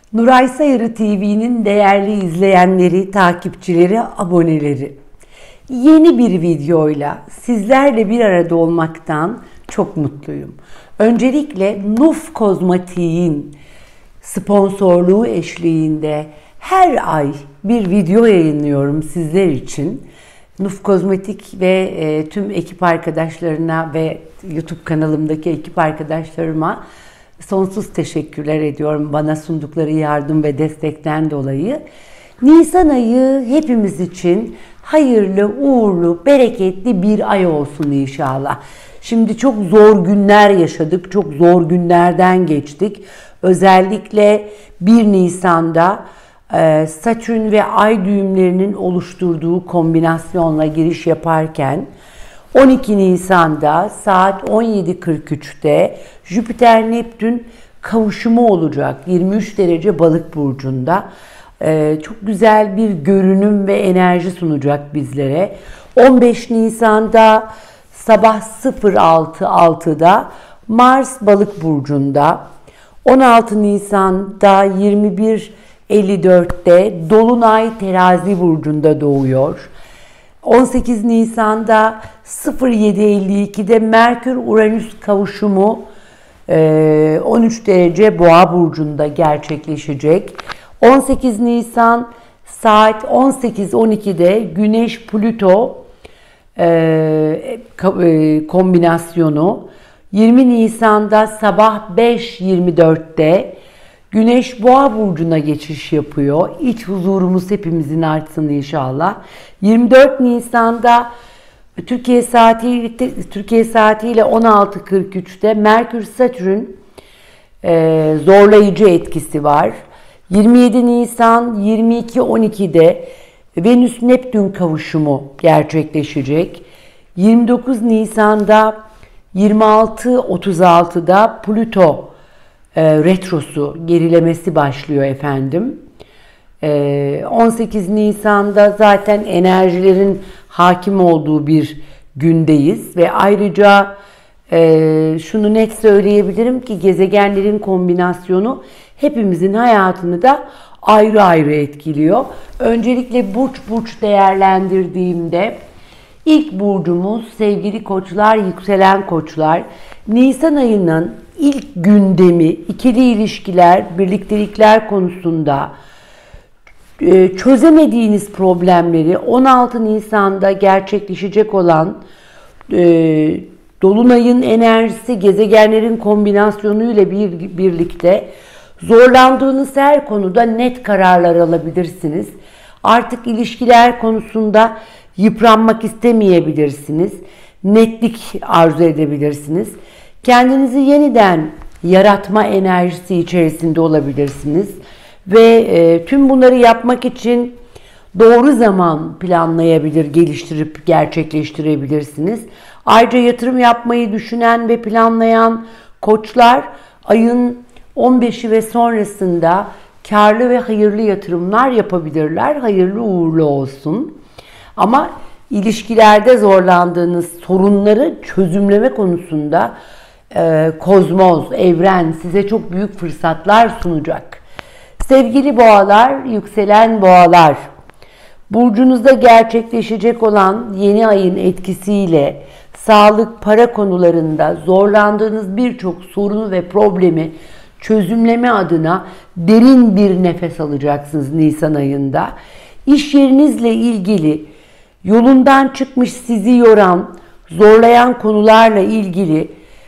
Nuray Sayarı TV'nin değerli izleyenleri, takipçileri, aboneleri. Yeni bir videoyla sizlerle bir arada olmaktan çok mutluyum. Öncelikle Nuf Kozmetik'in sponsorluğu eşliğinde her ay bir video yayınlıyorum sizler için. Nuf Kozmetik ve tüm ekip arkadaşlarına ve YouTube kanalımdaki ekip arkadaşlarıma sonsuz teşekkürler ediyorum bana sundukları yardım ve destekten dolayı. Nisan ayı hepimiz için hayırlı, uğurlu, bereketli bir ay olsun inşallah. Şimdi çok zor günler yaşadık, çok zor günlerden geçtik. Özellikle 1 Nisan'da Satürn ve Ay düğümlerinin oluşturduğu kombinasyonla giriş yaparken 12 Nisan'da saat 17.43'te Jüpiter-Neptün kavuşumu olacak 23 derece Balık burcunda. Çok güzel bir görünüm ve enerji sunacak bizlere. 15 Nisan'da sabah 06.06'da Mars Balık burcunda. 16 Nisan'da 21.54'te Dolunay Terazi burcunda doğuyor. 18 Nisan'da 07.52'de Merkür-Uranüs kavuşumu 13 derece Boğa burcunda gerçekleşecek. 18 Nisan saat 18.12'de Güneş-Plüto kombinasyonu. 20 Nisan'da sabah 5.24'te Güneş Boğa burcuna geçiş yapıyor. İç huzurumuz hepimizin artsın inşallah. 24 Nisan'da Türkiye saatiyle 16.43'te Merkür Satürn zorlayıcı etkisi var. 27 Nisan 22.12'de Venüs Neptün kavuşumu gerçekleşecek. 29 Nisan'da 26.36'da Plüto retrosu, gerilemesi başlıyor efendim. 18 Nisan'da zaten enerjilerin hakim olduğu bir gündeyiz ve ayrıca şunu net söyleyebilirim ki gezegenlerin kombinasyonu hepimizin hayatını da ayrı ayrı etkiliyor. Öncelikle burç değerlendirdiğimde ilk burcumuz sevgili koçlar, yükselen koçlar. Nisan ayının ilk gündemi ikili ilişkiler, birliktelikler konusunda çözemediğiniz problemleri 16 Nisan'da gerçekleşecek olan Dolunay'ın enerjisi gezegenlerin kombinasyonuyla birlikte zorlandığınız her konuda net kararlar alabilirsiniz. Artık ilişkiler konusunda yıpranmak istemeyebilirsiniz. Netlik arzu edebilirsiniz. Kendinizi yeniden yaratma enerjisi içerisinde olabilirsiniz. Ve tüm bunları yapmak için doğru zaman planlayabilir, geliştirip gerçekleştirebilirsiniz. Ayrıca yatırım yapmayı düşünen ve planlayan koçlar ayın 15'i ve sonrasında karlı ve hayırlı yatırımlar yapabilirler. Hayırlı uğurlu olsun. Ama ilişkilerde zorlandığınız sorunları çözümleme konusunda kozmos, evren size çok büyük fırsatlar sunacak. Sevgili boğalar, yükselen boğalar, burcunuzda gerçekleşecek olan yeni ayın etkisiyle sağlık, para konularında zorlandığınız birçok sorunu ve problemi çözümleme adına derin bir nefes alacaksınız Nisan ayında. İş yerinizle ilgili yolundan çıkmış, sizi yoran, zorlayan konularla ilgili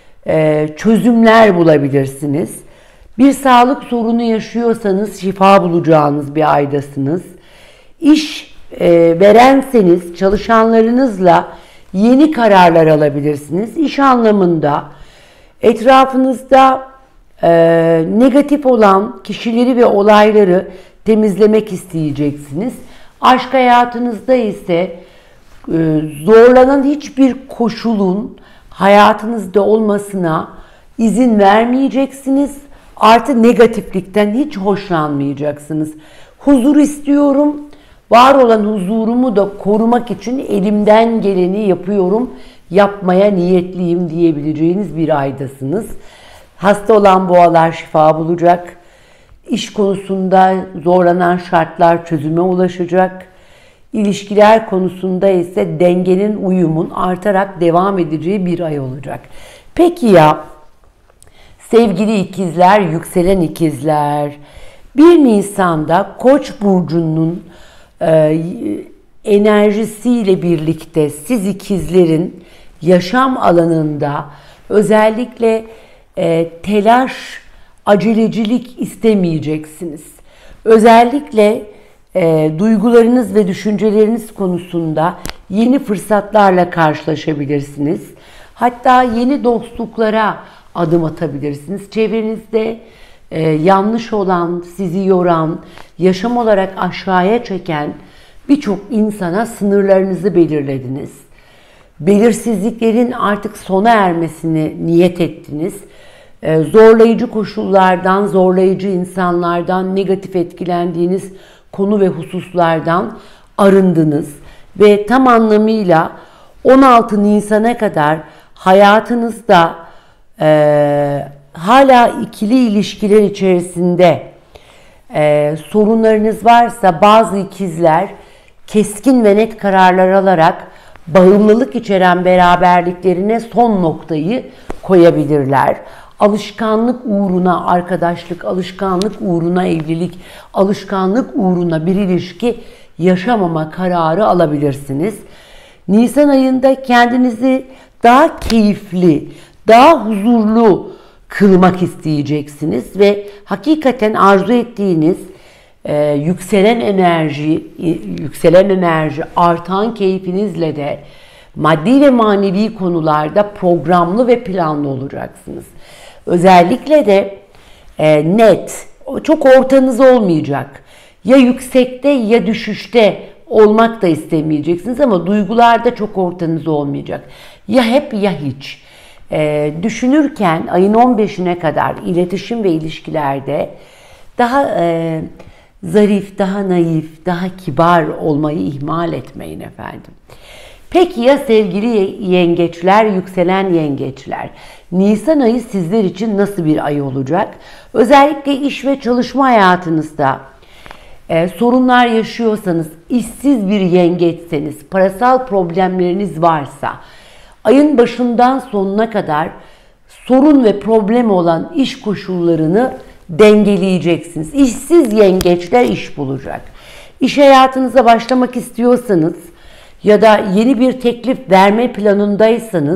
çözümler bulabilirsiniz. Bir sağlık sorunu yaşıyorsanız şifa bulacağınız bir aydasınız. İş verenseniz çalışanlarınızla yeni kararlar alabilirsiniz. İş anlamında etrafınızda negatif olan kişileri ve olayları temizlemek isteyeceksiniz. Aşk hayatınızda ise zorlanan hiçbir koşulun hayatınızda olmasına izin vermeyeceksiniz. Artı negatiflikten hiç hoşlanmayacaksınız. Huzur istiyorum. Var olan huzurumu da korumak için elimden geleni yapıyorum. Yapmaya niyetliyim diyebileceğiniz bir aydasınız. Hasta olan boğalar şifa bulacak. İş konusunda zorlanan şartlar çözüme ulaşacak. İlişkiler konusunda ise dengenin, uyumun artarak devam edeceği bir ay olacak. Peki ya sevgili ikizler, yükselen ikizler, 1 Nisan'da Koç burcunun enerjisiyle birlikte siz ikizlerin yaşam alanında özellikle telaş, acelecilik istemeyeceksiniz. Özellikle duygularınız ve düşünceleriniz konusunda yeni fırsatlarla karşılaşabilirsiniz. Hatta yeni dostluklara adım atabilirsiniz. Çevrenizde yanlış olan, sizi yoran, yaşam olarak aşağıya çeken birçok insana sınırlarınızı belirlediniz. Belirsizliklerin artık sona ermesini niyet ettiniz. Zorlayıcı koşullardan, zorlayıcı insanlardan, negatif etkilendiğiniz konu ve hususlardan arındınız. Ve tam anlamıyla 16 Nisan'a kadar hayatınızda hala ikili ilişkiler içerisinde sorunlarınız varsa bazı ikizler keskin ve net kararlar alarak bağımlılık içeren beraberliklerine son noktayı koyabilirler. Alışkanlık uğruna arkadaşlık, alışkanlık uğruna evlilik, alışkanlık uğruna bir ilişki yaşamama kararı alabilirsiniz. Nisan ayında kendinizi daha keyifli, daha huzurlu kılmak isteyeceksiniz ve hakikaten arzu ettiğiniz yükselen enerji, artan keyfinizle de maddi ve manevi konularda programlı ve planlı olacaksınız. Özellikle de net, çok ortanız olmayacak. Ya yüksekte ya düşüşte olmak da istemeyeceksiniz ama duygularda çok ortanız olmayacak. Ya hep ya hiç. Düşünürken ayın 15'ine kadar iletişim ve ilişkilerde daha zarif, daha naif, daha kibar olmayı ihmal etmeyin efendim. Peki ya sevgili yengeçler, yükselen yengeçler? Nisan ayı sizler için nasıl bir ay olacak? Özellikle iş ve çalışma hayatınızda sorunlar yaşıyorsanız, işsiz bir yengeçseniz, parasal problemleriniz varsa, ayın başından sonuna kadar sorun ve problem olan iş koşullarını dengeleyeceksiniz. İşsiz yengeçler iş bulacak. İş hayatınıza başlamak istiyorsanız ya da yeni bir teklif verme planındaysanız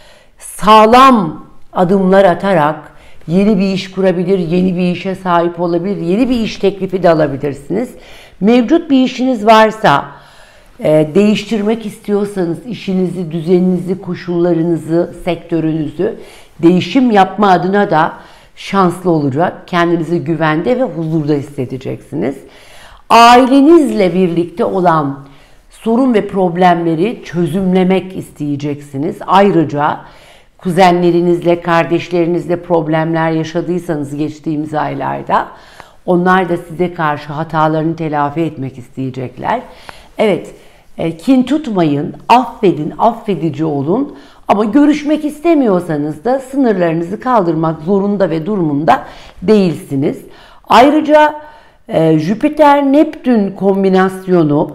sağlam adımlar atarak yeni bir iş kurabilir, yeni bir işe sahip olabilir, yeni bir iş teklifi de alabilirsiniz. Mevcut bir işiniz varsa, değiştirmek istiyorsanız işinizi, düzeninizi, koşullarınızı, sektörünüzü değişim yapma adına da şanslı olacak. Kendinizi güvende ve huzurda hissedeceksiniz. Ailenizle birlikte olan sorun ve problemleri çözümlemek isteyeceksiniz. Ayrıca kuzenlerinizle, kardeşlerinizle problemler yaşadıysanız geçtiğimiz aylarda onlar da size karşı hatalarını telafi etmek isteyecekler. Evet, kin tutmayın, affedin, affedici olun. Ama görüşmek istemiyorsanız da sınırlarınızı kaldırmak zorunda ve durumunda değilsiniz. Ayrıca Jüpiter-Neptün kombinasyonu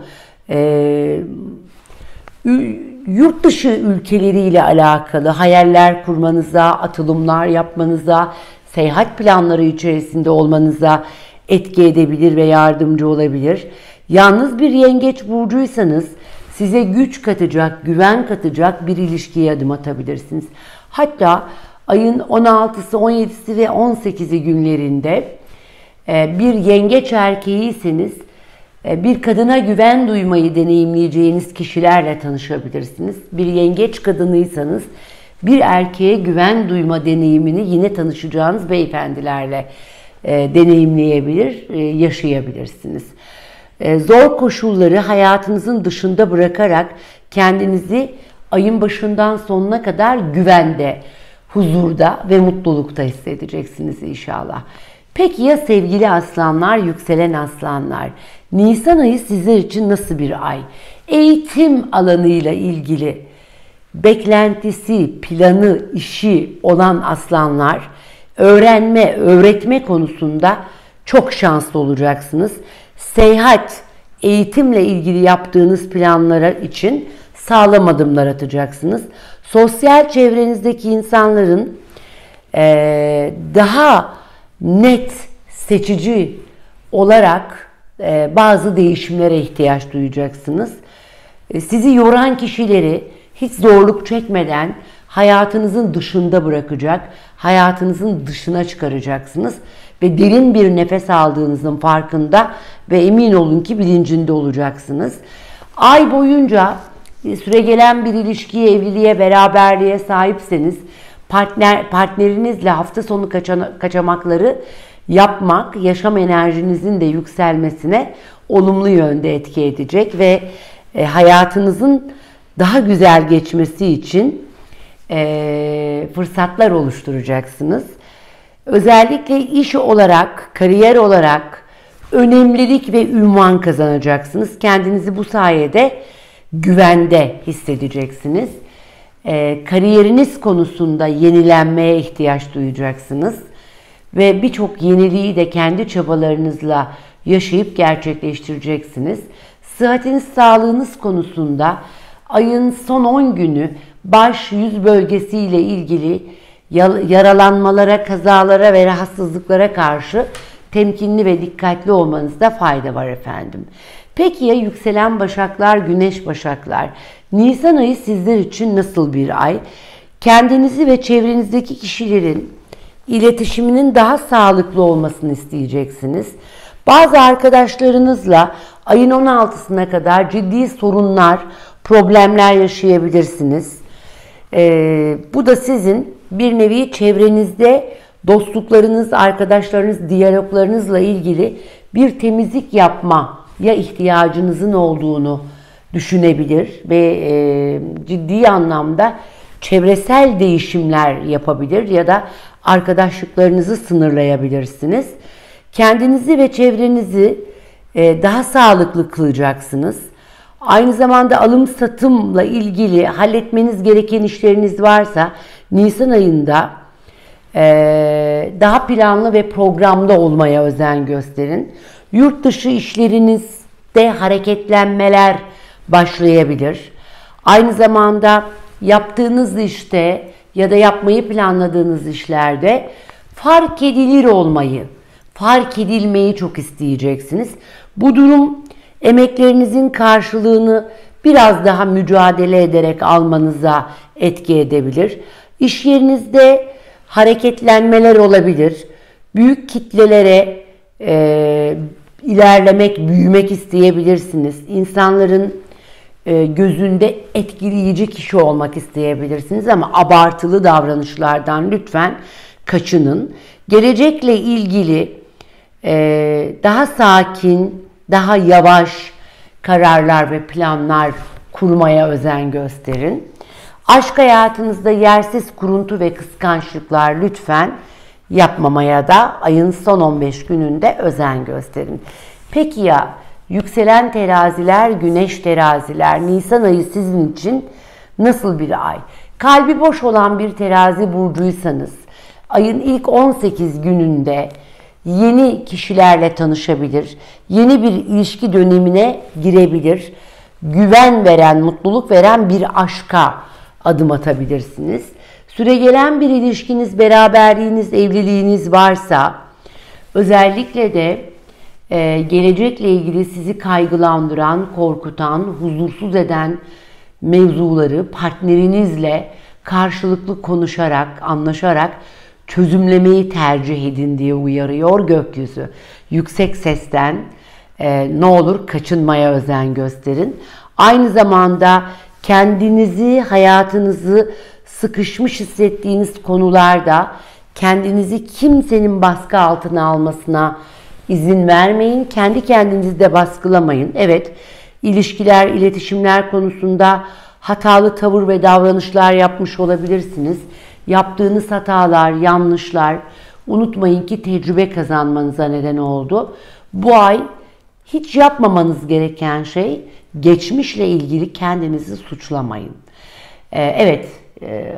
yurt dışı ülkeleriyle alakalı hayaller kurmanıza, atılımlar yapmanıza, seyahat planları içerisinde olmanıza etki edebilir ve yardımcı olabilir. Yalnız bir yengeç burcuysanız size güç katacak, güven katacak bir ilişkiye adım atabilirsiniz. Hatta ayın 16'sı, 17'si ve 18'i günlerinde bir yengeç erkeğiyseniz bir kadına güven duymayı deneyimleyeceğiniz kişilerle tanışabilirsiniz. Bir yengeç kadınıysanız bir erkeğe güven duyma deneyimini yine tanışacağınız beyefendilerle deneyimleyebilir, yaşayabilirsiniz. Zor koşulları hayatınızın dışında bırakarak kendinizi ayın başından sonuna kadar güvende, huzurda ve mutlulukta hissedeceksiniz inşallah. Peki ya sevgili aslanlar, yükselen aslanlar? Nisan ayı sizler için nasıl bir ay? Eğitim alanıyla ilgili beklentisi, planı, işi olan aslanlar öğrenme, öğretme konusunda çok şanslı olacaksınız. Seyahat, eğitimle ilgili yaptığınız planlara için sağlam adımlar atacaksınız. Sosyal çevrenizdeki insanların daha net, seçici olarak bazı değişimlere ihtiyaç duyacaksınız. Sizi yoran kişileri hiç zorluk çekmeden hayatınızın dışında bırakacak, hayatınızın dışına çıkaracaksınız ve derin bir nefes aldığınızın farkında ve emin olun ki bilincinde olacaksınız. Ay boyunca süregelen bir ilişkiye, evliliğe, beraberliğe sahipseniz partnerinizle hafta sonu kaçamakları yapmak yaşam enerjinizin de yükselmesine olumlu yönde etki edecek ve hayatınızın daha güzel geçmesi için fırsatlar oluşturacaksınız. Özellikle iş olarak, kariyer olarak önemlilik ve ünvan kazanacaksınız. Kendinizi bu sayede güvende hissedeceksiniz. Kariyeriniz konusunda yenilenmeye ihtiyaç duyacaksınız. Ve birçok yeniliği de kendi çabalarınızla yaşayıp gerçekleştireceksiniz. Sıhhatiniz, sağlığınız konusunda ayın son 10 günü baş, yüz bölgesiyle ilgili yaralanmalara, kazalara ve rahatsızlıklara karşı temkinli ve dikkatli olmanızda fayda var efendim. Peki ya yükselen başaklar, güneş başaklar? Nisan ayı sizler için nasıl bir ay? Kendinizi ve çevrenizdeki kişilerin iletişiminin daha sağlıklı olmasını isteyeceksiniz. Bazı arkadaşlarınızla ayın 16'sına kadar ciddi sorunlar, problemler yaşayabilirsiniz. Bu da sizin bir nevi çevrenizde dostluklarınız, arkadaşlarınız, diyaloglarınızla ilgili bir temizlik yapmaya ihtiyacınızın olduğunu düşünebilir ve ciddi anlamda çevresel değişimler yapabilir ya da arkadaşlıklarınızı sınırlayabilirsiniz. Kendinizi ve çevrenizi daha sağlıklı kılacaksınız. Aynı zamanda alım satımla ilgili halletmeniz gereken işleriniz varsa Nisan ayında daha planlı ve programda olmaya özen gösterin. Yurt dışı işlerinizde hareketlenmeler başlayabilir. Aynı zamanda yaptığınız işte ya da yapmayı planladığınız işlerde fark edilir olmayı, fark edilmeyi çok isteyeceksiniz. Bu durum emeklerinizin karşılığını biraz daha mücadele ederek almanıza etki edebilir. İş yerinizde hareketlenmeler olabilir. Büyük kitlelere ilerlemek, büyümek isteyebilirsiniz. İnsanların gözünde etkileyici kişi olmak isteyebilirsiniz ama abartılı davranışlardan lütfen kaçının. Gelecekle ilgili daha sakin, daha yavaş kararlar ve planlar kurmaya özen gösterin. Aşk hayatınızda yersiz kuruntu ve kıskançlıklar lütfen yapmamaya da ayın son 15 gününde özen gösterin. Peki ya yükselen teraziler, güneş teraziler, Nisan ayı sizin için nasıl bir ay? Kalbi boş olan bir terazi burcuysanız ayın ilk 18 gününde yeni kişilerle tanışabilir, yeni bir ilişki dönemine girebilir, güven veren, mutluluk veren bir aşka adım atabilirsiniz. Süregelen bir ilişkiniz, beraberliğiniz, evliliğiniz varsa özellikle de gelecekle ilgili sizi kaygılandıran, korkutan, huzursuz eden mevzuları partnerinizle karşılıklı konuşarak, anlaşarak çözümlemeyi tercih edin diye uyarıyor gökyüzü. Yüksek sesten ne olur kaçınmaya özen gösterin. Aynı zamanda kendinizi, hayatınızı sıkışmış hissettiğiniz konularda kendinizi kimsenin baskı altına almasına izin vermeyin. Kendi kendinizi de baskılamayın. Evet, ilişkiler, iletişimler konusunda hatalı tavır ve davranışlar yapmış olabilirsiniz. Yaptığınız hatalar, yanlışlar unutmayın ki tecrübe kazanmanıza neden oldu. Bu ay hiç yapmamanız gereken şey geçmişle ilgili kendinizi suçlamayın. Evet,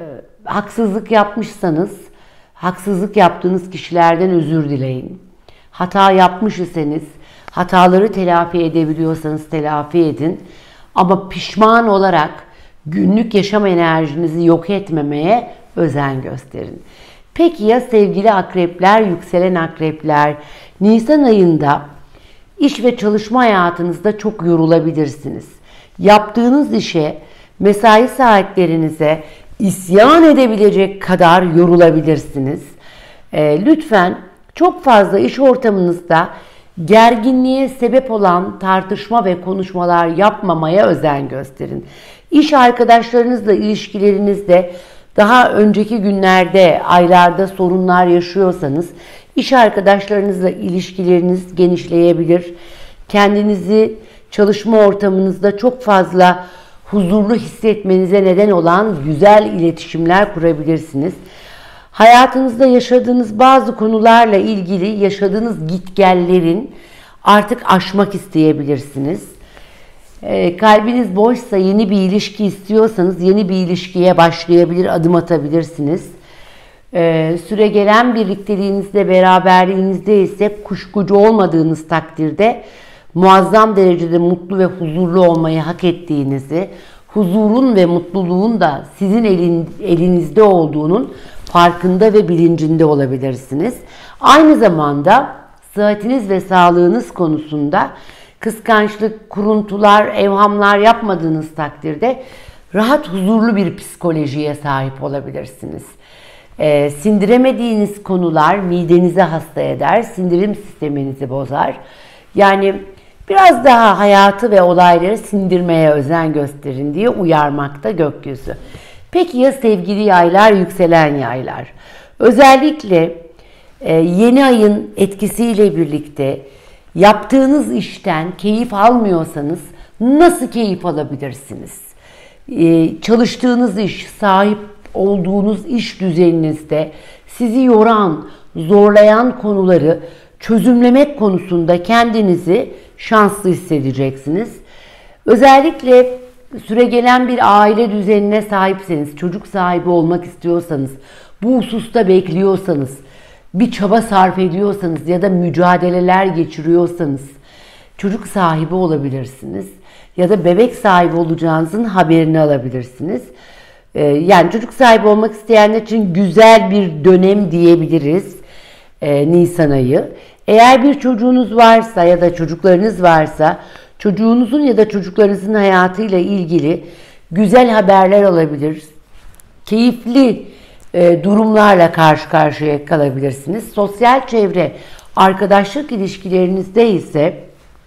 haksızlık yapmışsanız haksızlık yaptığınız kişilerden özür dileyin. Hata yapmış iseniz, hataları telafi edebiliyorsanız telafi edin. Ama pişman olarak günlük yaşam enerjinizi yok etmemeye özen gösterin. Peki ya sevgili akrepler, yükselen akrepler? Nisan ayında iş ve çalışma hayatınızda çok yorulabilirsiniz. Yaptığınız işe, mesai saatlerinize isyan edebilecek kadar yorulabilirsiniz. Lütfen çok fazla iş ortamınızda gerginliğe sebep olan tartışma ve konuşmalar yapmamaya özen gösterin. İş arkadaşlarınızla ilişkilerinizde daha önceki günlerde, aylarda sorunlar yaşıyorsanız, iş arkadaşlarınızla ilişkileriniz genişleyebilir. Kendinizi çalışma ortamınızda çok fazla huzurlu hissetmenize neden olan güzel iletişimler kurabilirsiniz. Hayatınızda yaşadığınız bazı konularla ilgili yaşadığınız gitgellerin artık aşmak isteyebilirsiniz. Kalbiniz boşsa, yeni bir ilişki istiyorsanız yeni bir ilişkiye başlayabilir, adım atabilirsiniz. Süregelen birlikteliğinizde, beraberliğinizde ise kuşkucu olmadığınız takdirde muazzam derecede mutlu ve huzurlu olmayı hak ettiğinizi, huzurun ve mutluluğun da sizin elinizde olduğunun farkında ve bilincinde olabilirsiniz. Aynı zamanda sıhhatiniz ve sağlığınız konusunda kıskançlık, kuruntular, evhamlar yapmadığınız takdirde rahat, huzurlu bir psikolojiye sahip olabilirsiniz. Sindiremediğiniz konular midenizi hasta eder, sindirim sisteminizi bozar. Yani biraz daha hayatı ve olayları sindirmeye özen gösterin diye uyarmakta gökyüzü. Peki ya sevgili yaylar, yükselen yaylar? Özellikle yeni ayın etkisiyle birlikte yaptığınız işten keyif almıyorsanız nasıl keyif alabilirsiniz? Çalıştığınız iş, sahip olduğunuz iş düzeninizde sizi yoran, zorlayan konuları çözümlemek konusunda kendinizi şanslı hissedeceksiniz. Özellikle süregelen bir aile düzenine sahipseniz, çocuk sahibi olmak istiyorsanız, bu hususta bekliyorsanız, bir çaba sarf ediyorsanız ya da mücadeleler geçiriyorsanız çocuk sahibi olabilirsiniz. Ya da bebek sahibi olacağınızın haberini alabilirsiniz. Yani çocuk sahibi olmak isteyenler için güzel bir dönem diyebiliriz Nisan ayı. Eğer bir çocuğunuz varsa ya da çocuklarınız varsa çocuğunuzun ya da çocuklarınızın hayatıyla ilgili güzel haberler alabilir. Keyifli durumlarla karşı karşıya kalabilirsiniz. Sosyal çevre, arkadaşlık ilişkilerinizde ise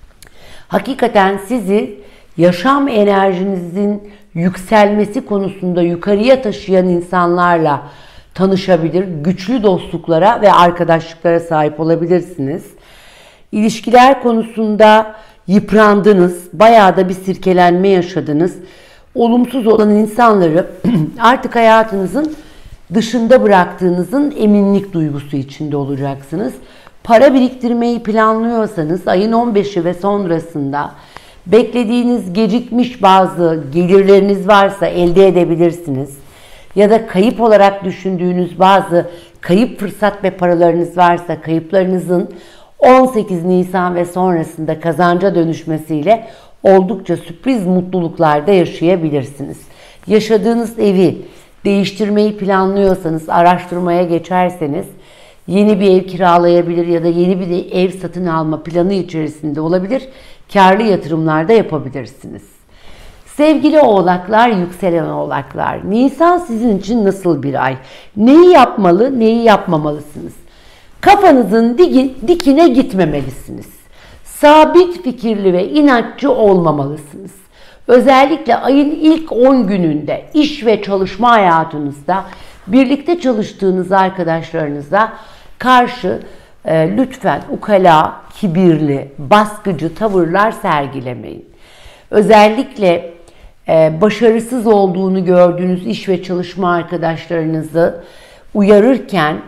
hakikaten sizi yaşam enerjinizin yükselmesi konusunda yukarıya taşıyan insanlarla tanışabilir, güçlü dostluklara ve arkadaşlıklara sahip olabilirsiniz. İlişkiler konusunda yıprandınız, bayağı da bir sirkelenme yaşadınız. Olumsuz olan insanları artık hayatınızın dışında bıraktığınızın eminlik duygusu içinde olacaksınız. Para biriktirmeyi planlıyorsanız ayın 15'i ve sonrasında beklediğiniz gecikmiş bazı gelirleriniz varsa elde edebilirsiniz. Ya da kayıp olarak düşündüğünüz bazı kayıp fırsat ve paralarınız varsa kayıplarınızın 18 Nisan ve sonrasında kazanca dönüşmesiyle oldukça sürpriz mutluluklar da yaşayabilirsiniz. Yaşadığınız evi değiştirmeyi planlıyorsanız, araştırmaya geçerseniz yeni bir ev kiralayabilir ya da yeni bir ev satın alma planı içerisinde olabilir. Kârlı yatırımlar da yapabilirsiniz. Sevgili oğlaklar, yükselen oğlaklar, Nisan sizin için nasıl bir ay? Neyi yapmalı, neyi yapmamalısınız? Kafanızın dikine gitmemelisiniz. Sabit fikirli ve inatçı olmamalısınız. Özellikle ayın ilk 10 gününde iş ve çalışma hayatınızda birlikte çalıştığınız arkadaşlarınıza karşı lütfen ukala, kibirli, baskıcı tavırlar sergilemeyin. Özellikle başarısız olduğunu gördüğünüz iş ve çalışma arkadaşlarınızı uyarırken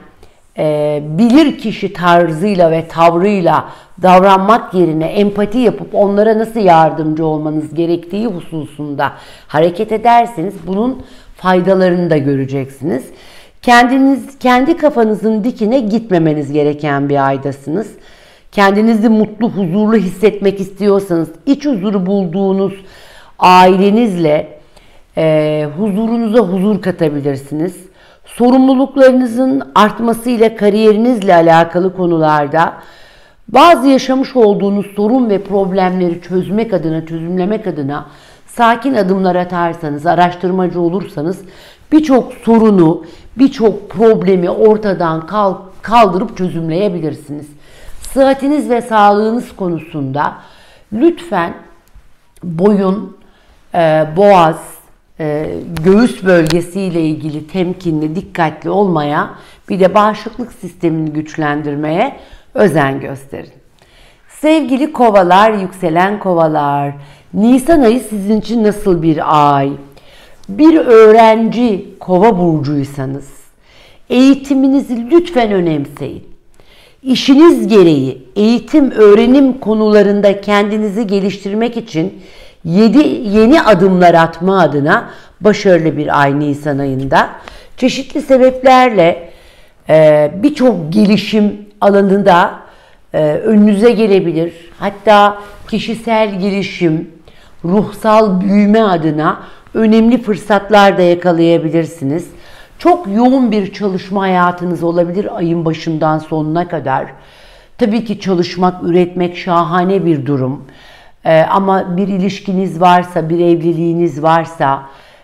bilir kişi tarzıyla ve tavrıyla davranmak yerine empati yapıp onlara nasıl yardımcı olmanız gerektiği hususunda hareket ederseniz bunun faydalarını da göreceksiniz. Kendi kafanızın dikine gitmemeniz gereken bir aydasınız. kendinizi mutlu, huzurlu hissetmek istiyorsanız, iç huzuru bulduğunuz ailenizle huzurunuza huzur katabilirsiniz. Sorumluluklarınızın artmasıyla kariyerinizle alakalı konularda bazı yaşamış olduğunuz sorun ve problemleri çözümlemek adına sakin adımlar atarsanız, araştırmacı olursanız birçok sorunu, birçok problemi ortadan kaldırıp çözümleyebilirsiniz. Sıhhatiniz ve sağlığınız konusunda lütfen boyun, boğaz, göğüs bölgesiyle ilgili temkinli, dikkatli olmaya, bir de bağışıklık sistemini güçlendirmeye özen gösterin. Sevgili kovalar, yükselen kovalar, Nisan ayı sizin için nasıl bir ay? Bir öğrenci kova burcuysanız eğitiminizi lütfen önemseyin. İşiniz gereği eğitim, öğrenim konularında kendinizi geliştirmek için yeni adımlar atma adına başarılı bir ay Nisan ayında. Çeşitli sebeplerle birçok gelişim alanında önünüze gelebilir. Hatta kişisel gelişim, ruhsal büyüme adına önemli fırsatlar da yakalayabilirsiniz. Çok yoğun bir çalışma hayatınız olabilir ayın başından sonuna kadar. Tabii ki çalışmak, üretmek şahane bir durum. Ama bir ilişkiniz varsa, bir evliliğiniz varsa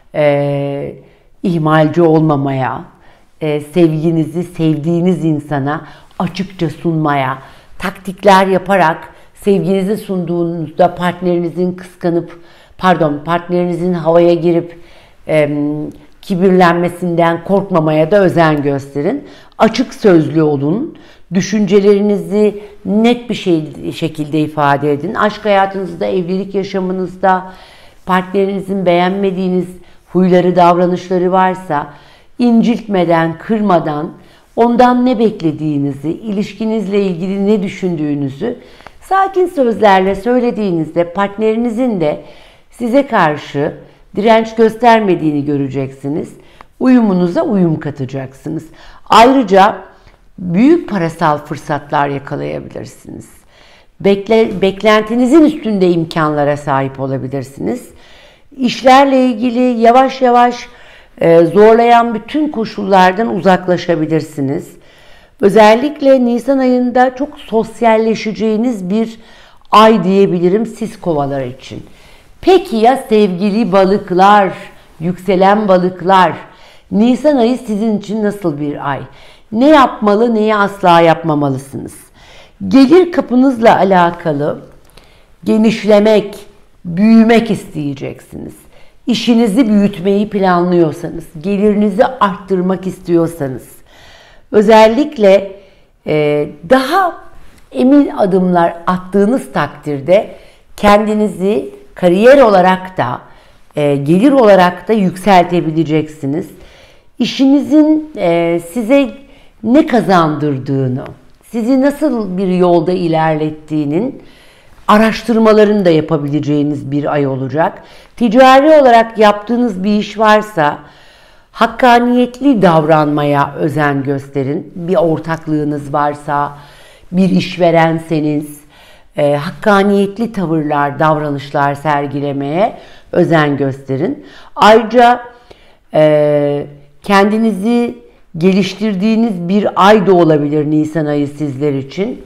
ihmalci olmamaya, sevginizi sevdiğiniz insana açıkça sunmaya, taktikler yaparak sevginizi sunduğunuzda partnerinizin havaya girip kibirlenmesinden korkmamaya da özen gösterin. Açık sözlü olun. Düşüncelerinizi net bir şekilde ifade edin. Aşk hayatınızda, evlilik yaşamınızda partnerinizin beğenmediğiniz huyları, davranışları varsa inciltmeden, kırmadan ondan ne beklediğinizi, ilişkinizle ilgili ne düşündüğünüzü sakin sözlerle söylediğinizde partnerinizin de size karşı direnç göstermediğini göreceksiniz. Uyumunuza uyum katacaksınız. Ayrıca büyük parasal fırsatlar yakalayabilirsiniz. Beklentinizin üstünde imkanlara sahip olabilirsiniz. İşlerle ilgili yavaş yavaş zorlayan bütün koşullardan uzaklaşabilirsiniz. Özellikle Nisan ayında çok sosyalleşeceğiniz bir ay diyebilirim siz kovalar için. Peki ya sevgili balıklar, yükselen balıklar, Nisan ayı sizin için nasıl bir ay? Ne yapmalı, neyi asla yapmamalısınız? Gelir kapınızla alakalı genişlemek, büyümek isteyeceksiniz. İşinizi büyütmeyi planlıyorsanız, gelirinizi arttırmak istiyorsanız, özellikle daha emin adımlar attığınız takdirde kendinizi kariyer olarak da, gelir olarak da yükseltebileceksiniz. İşinizin size ne kazandırdığını, sizi nasıl bir yolda ilerlettiğinin araştırmalarını da yapabileceğiniz bir ay olacak. Ticari olarak yaptığınız bir iş varsa hakkaniyetli davranmaya özen gösterin. Bir ortaklığınız varsa, bir işverenseniz hakkaniyetli tavırlar, davranışlar sergilemeye özen gösterin. Ayrıca kendinizi geliştirdiğiniz bir ay da olabilir Nisan ayı sizler için.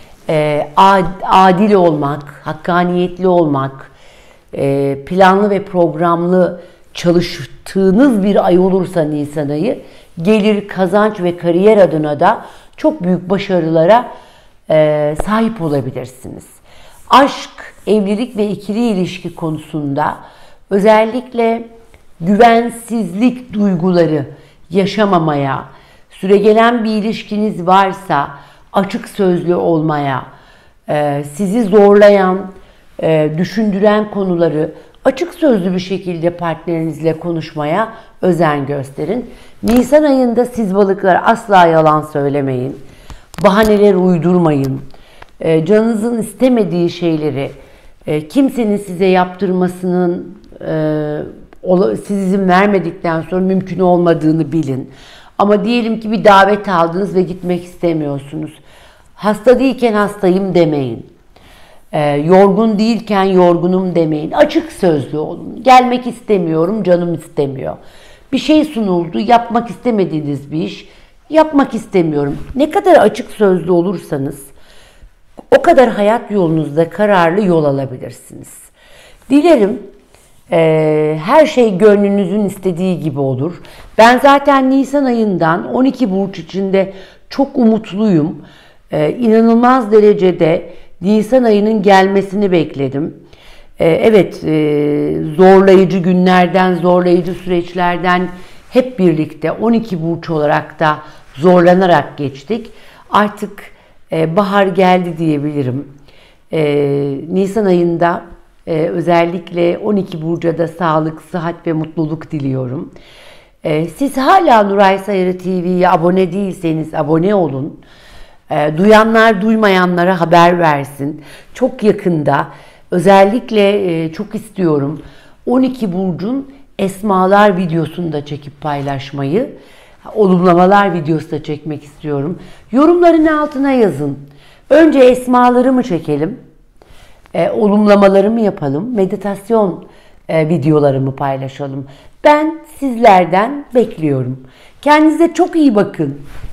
Adil olmak, hakkaniyetli olmak, planlı ve programlı çalıştığınız bir ay olursa Nisan ayı, gelir, kazanç ve kariyer adına da çok büyük başarılara sahip olabilirsiniz. Aşk, evlilik ve ikili ilişki konusunda özellikle güvensizlik duyguları yaşamamaya, süregelen bir ilişkiniz varsa açık sözlü olmaya, sizi zorlayan, düşündüren konuları açık sözlü bir şekilde partnerinizle konuşmaya özen gösterin. Nisan ayında siz balıklar asla yalan söylemeyin, bahaneler uydurmayın, canınızın istemediği şeyleri kimsenin size yaptırmasının siz izin vermedikten sonra mümkün olmadığını bilin. Ama diyelim ki bir davet aldınız ve gitmek istemiyorsunuz. Hasta değilken hastayım demeyin. Yorgun değilken yorgunum demeyin. Açık sözlü olun. Gelmek istemiyorum, canım istemiyor. Bir şey sunuldu, yapmak istemediğiniz bir iş, yapmak istemiyorum. Ne kadar açık sözlü olursanız o kadar hayat yolunuzda kararlı yol alabilirsiniz. Dilerim her şey gönlünüzün istediği gibi olur. Ben zaten Nisan ayından 12 burç içinde çok umutluyum. İnanılmaz derecede Nisan ayının gelmesini bekledim. Evet, zorlayıcı günlerden, zorlayıcı süreçlerden hep birlikte 12 burç olarak da zorlanarak geçtik. Artık bahar geldi diyebilirim. Nisan ayında özellikle 12 burca da sağlık, sıhhat ve mutluluk diliyorum. Siz hala Nuray Sayarı TV'ye abone değilseniz abone olun. Duyanlar duymayanlara haber versin. Çok yakında özellikle çok istiyorum 12 burcun esmalar videosunu da çekip paylaşmayı, olumlamalar videosu da çekmek istiyorum. Yorumların altına yazın. Önce esmaları mı çekelim? Olumlamaları mı yapalım? Meditasyon videolarımı paylaşalım. Ben sizlerden bekliyorum. Kendinize çok iyi bakın.